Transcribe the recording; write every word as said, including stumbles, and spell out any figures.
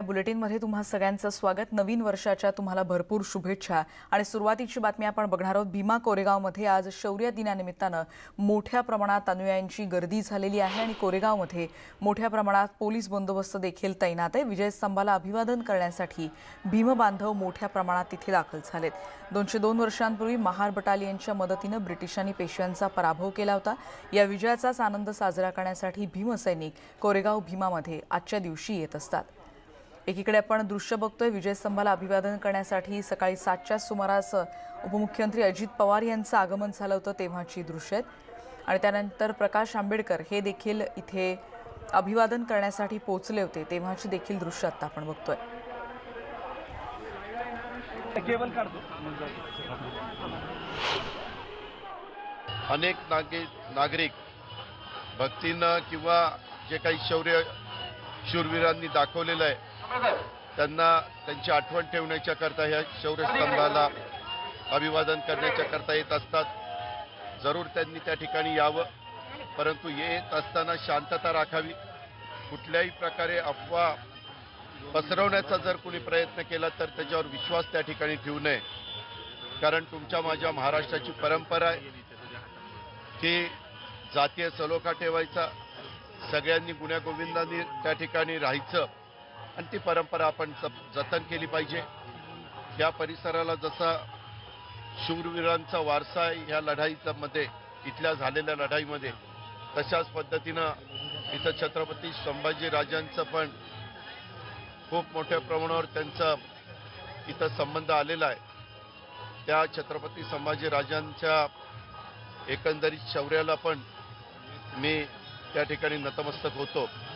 बुलेटिनमध्ये तुम्हा सगळ्यांचं स्वागत। नवीन वर्षाच्या तुम्हाला भरपूर शुभेच्छा। आणि सुरुवातीची बातमी आपण बघणार आहोत। भीमा कोरेगावमध्ये आज शौर्य दिनानिमित्तानं मोठ्या प्रमाणात अनुयायांची गर्दी झालेली आहे आणि कोरेगावमध्ये मोठ्या प्रमाणात पोलीस बंदोबस्त देखील तैनात आहे। विजय स्तंभाला अभिवादन करण्यासाठी भीम बांधव मोठ्या प्रमाणात तिथे दाखल झालेत। दोनशे दोन वर्षांपूर्वी महार बटालियनच्या मदतीने ब्रिटिशांनी पेशव्यांचा पराभव केला होता। या विजयाचाच आनंद साजरा करण्यासाठी भीमसैनिक कोरेगाव भीमामध्ये आजच्या दिवशी येत असतात। एकीकडे आपण दृश्य बघतोय, विजय स्तंभाला अभिवादन करण्यासाठी सकाळी सातच्या सुमारास उपमुख्यमंत्री अजित पवार यांचं आगमन झालं होतं तेव्हाची दृश्य आहेत। आणि त्यानंतर प्रकाश आंबेडकर हे देखील इथे अभिवादन करण्यासाठी पोहोचले होते तेव्हाची देखील दृश्य आता आपण बघतोय। अनेक नागरिक भक्तीनं किंवा जे काही शौर्य शूरवीरांनी दाखवलेलं आहे त्यांना त्यांची आठवण ठेवण्याच्या करता ह्या शौर्यस्तंभाला अभिवादन करण्याच्या करता येत असतात। जरूर त्यांनी त्या ठिकाणी यावं, परंतु येत असताना शांतता राखावी। कुठल्याही प्रकारे अफवा पसरवण्याचा जर कोणी प्रयत्न केला तर त्याच्यावर विश्वास त्या ठिकाणी ठेवू नये। कारण तुमच्या माझ्या महाराष्ट्राची परंपरा आहे की जातीय सलोखा ठेवायचा, सगळ्यांनी गुण्यागोविंदांनी त्या ठिकाणी राहायचं आणि ती परंपरा आपण जतन केली पाहिजे। या परिसराला जसा शूरवीरांचा वारसा या लढाईमध्ये इथल्या झालेल्या लढाईमध्ये तशाच पद्धतीनं इथं छत्रपती संभाजी राजांचं पण खूप मोठ्या प्रमाणावर त्यांचा इथं संबंध आलेला आहे। त्या छत्रपती संभाजी राजांच्या एकंदरीत शौर्याला पण मी त्या ठिकाणी नतमस्तक होतो।